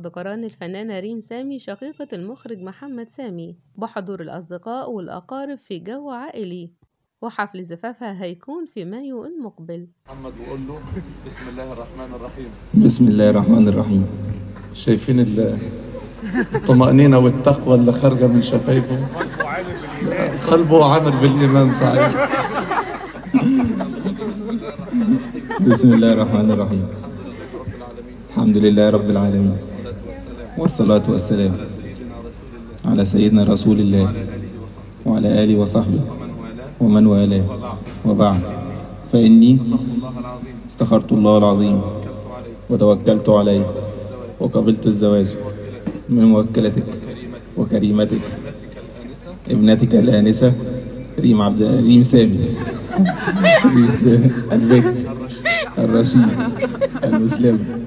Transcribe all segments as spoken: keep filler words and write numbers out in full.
بقران الفنانة ريم سامي شقيقة المخرج محمد سامي بحضور الأصدقاء والأقارب في جو عائلي، وحفل زفافها هيكون في مايو المقبل. محمد وقول له بسم الله الرحمن الرحيم. بسم الله الرحمن الرحيم. شايفين الطمأنينة والتقوى اللي خارجة من شفايفه؟ قلبه عامر بالإيمان صحيح. بسم الله الرحمن الرحيم. الحمد لله رب العالمين، والصلاة والسلام على سيدنا رسول الله وعلى آله وصحبه ومن والاه، وبعد، فإني استخرت الله العظيم وتوكلت عليه وقبلت الزواج من موكلتك وكريمتك ابنتك الآنسة ريم عبد ريم سامي البكر الرشيد المسلم.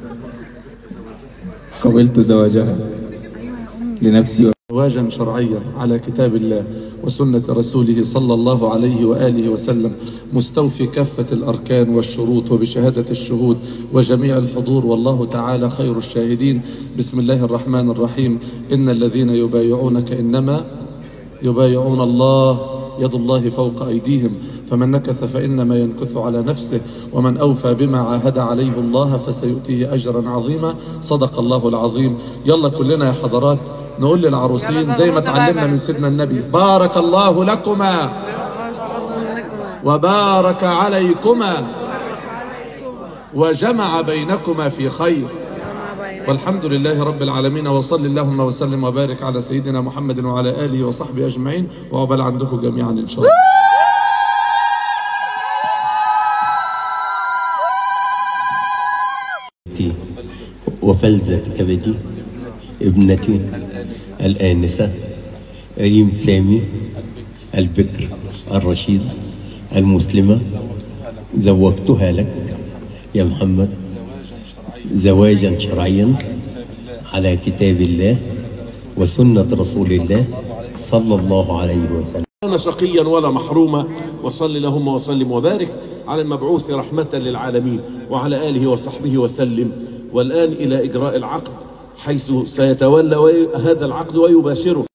قبلت زواجها لنفسي زواجا شرعيا على كتاب الله وسنة رسوله صلى الله عليه وآله وسلم، مستوفي كافة الأركان والشروط وبشهادة الشهود وجميع الحضور، والله تعالى خير الشاهدين. بسم الله الرحمن الرحيم. إن الذين يبايعونك إنما يبايعون الله، يد الله فوق أيديهم، فمن نكث فإنما ينكث على نفسه، ومن أوفى بما عاهد عليه الله فسيؤتيه أجرا عظيما. صدق الله العظيم. يلا كلنا يا حضرات نقول للعروسين زي ما تعلمنا من سيدنا النبي: بارك الله لكما وبارك عليكما وجمع بينكما في خير، والحمد لله رب العالمين. وصل اللهم وسلم وبارك على سيدنا محمد وعلى آله وصحبه أجمعين، وعقبال عندكم جميعا إن شاء الله. وفلذة كبدي ابنتي الآنسة ريم سامي البكر الرشيد المسلمة، زوجتها لك يا محمد زواجا شرعيا على كتاب الله وسنة رسول الله صلى الله عليه وسلم. لا شقيا ولا محروما، وصل اللهم وسلم وبارك على المبعوث رحمة للعالمين وعلى آله وصحبه وسلم. والآن إلى إجراء العقد، حيث سيتولى هذا العقد ويباشره